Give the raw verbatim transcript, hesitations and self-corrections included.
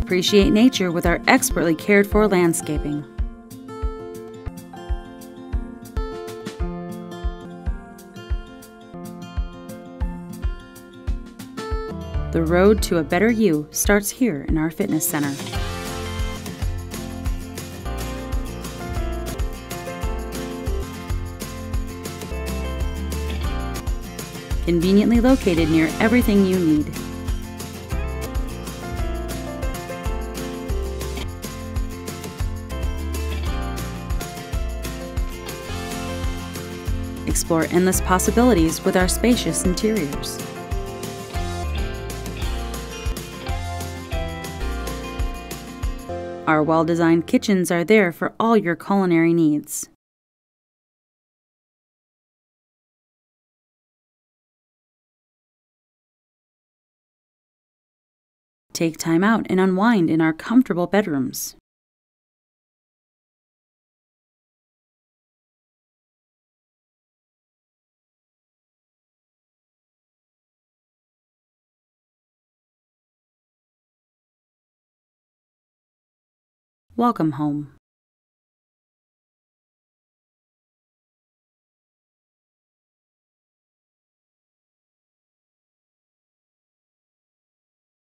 Appreciate nature with our expertly cared for landscaping. The road to a better you starts here in our fitness center. Conveniently located near everything you need. Explore endless possibilities with our spacious interiors. Our well-designed kitchens are there for all your culinary needs. Take time out and unwind in our comfortable bedrooms. Welcome home.